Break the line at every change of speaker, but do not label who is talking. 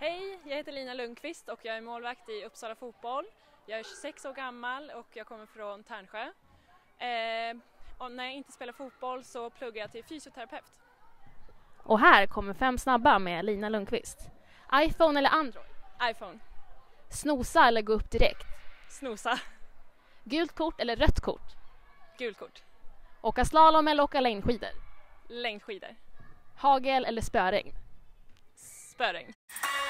Hej, jag heter Lina Lundqvist och jag är målvakt i Uppsala Fotboll. Jag är 26 år gammal och jag kommer från Tärnsjö. Och när jag inte spelar fotboll så pluggar jag till fysioterapeut.
Och här kommer 5 snabba med Lina Lundqvist. iPhone eller Android?
iPhone.
Snosa eller gå upp direkt?
Snosa.
Gult kort eller rött kort?
Gult kort.
Åka slalom eller åka längdskidor?
Längdskidor.
Hagel eller spöregn?
Spöregn.